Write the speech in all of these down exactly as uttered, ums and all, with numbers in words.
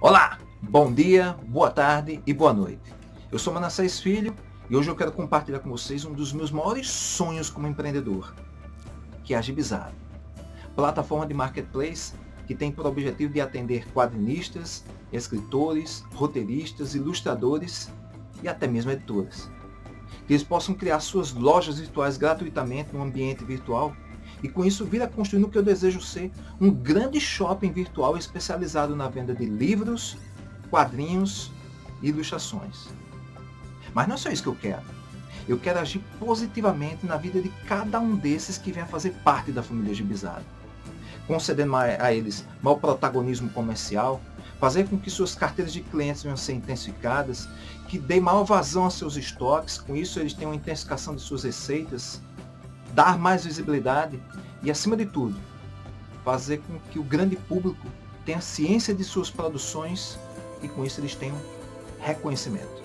Olá, bom dia, boa tarde e boa noite. Eu sou Manassés Filho e hoje eu quero compartilhar com vocês um dos meus maiores sonhos como empreendedor, que é a Gibizado, plataforma de marketplace que tem por objetivo de atender quadrinistas, escritores, roteiristas, ilustradores e até mesmo editoras. Que eles possam criar suas lojas virtuais gratuitamente no ambiente virtual e com isso vir a construir o que eu desejo ser um grande shopping virtual especializado na venda de livros, quadrinhos e ilustrações. Mas não é só isso que eu quero. Eu quero agir positivamente na vida de cada um desses que vem a fazer parte da família Gibizado, concedendo a eles maior protagonismo comercial, fazer com que suas carteiras de clientes venham a ser intensificadas, que dê maior vazão a seus estoques, com isso eles tenham uma intensificação de suas receitas, dar mais visibilidade e, acima de tudo, fazer com que o grande público tenha ciência de suas produções e com isso eles tenham reconhecimento.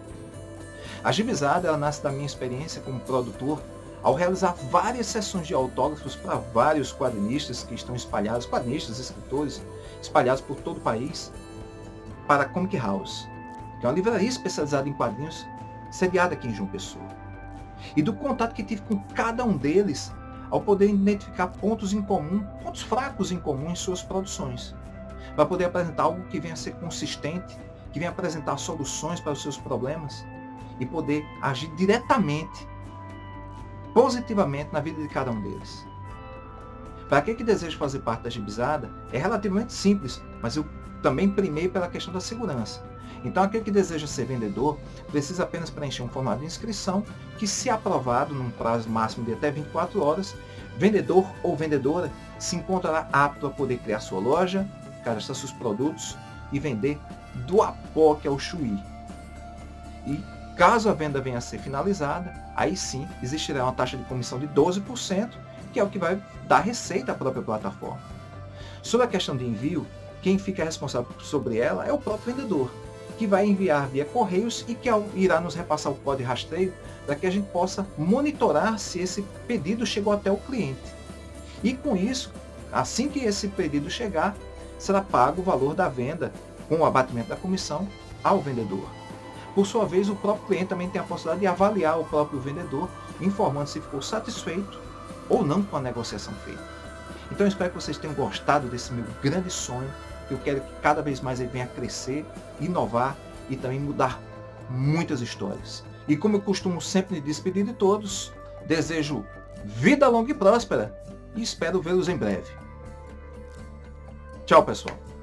A Gibizado ela nasce da minha experiência como produtor ao realizar várias sessões de autógrafos para vários quadrinistas que estão espalhados, quadrinistas, escritores, espalhados por todo o país, para a Comic House, que é uma livraria especializada em quadrinhos, sediada aqui em João Pessoa. E do contato que tive com cada um deles, ao poder identificar pontos em comum, pontos fracos em comum em suas produções, para poder apresentar algo que venha a ser consistente, que venha apresentar soluções para os seus problemas e poder agir diretamente, positivamente na vida de cada um deles. Para aquele que deseja fazer parte da Gibizado, é relativamente simples, mas eu também primei pela questão da segurança. Então aquele que deseja ser vendedor precisa apenas preencher um formulário de inscrição que, se aprovado num prazo máximo de até vinte e quatro horas, vendedor ou vendedora se encontrará apto a poder criar sua loja, cadastrar seus produtos e vender do apoque ao chuí. E caso a venda venha a ser finalizada, aí sim existirá uma taxa de comissão de doze por cento, que é o que vai dar receita à própria plataforma. Sobre a questão de envio, quem fica responsável sobre ela é o próprio vendedor, que vai enviar via correios e que irá nos repassar o código de rastreio para que a gente possa monitorar se esse pedido chegou até o cliente. E com isso, assim que esse pedido chegar, será pago o valor da venda com o abatimento da comissão ao vendedor. Por sua vez, o próprio cliente também tem a possibilidade de avaliar o próprio vendedor, informando se ficou satisfeito ou não com a negociação feita. Então eu espero que vocês tenham gostado desse meu grande sonho, que eu quero que cada vez mais ele venha a crescer, inovar e também mudar muitas histórias. E como eu costumo sempre me despedir de todos, desejo vida longa e próspera e espero vê-los em breve. Tchau, pessoal!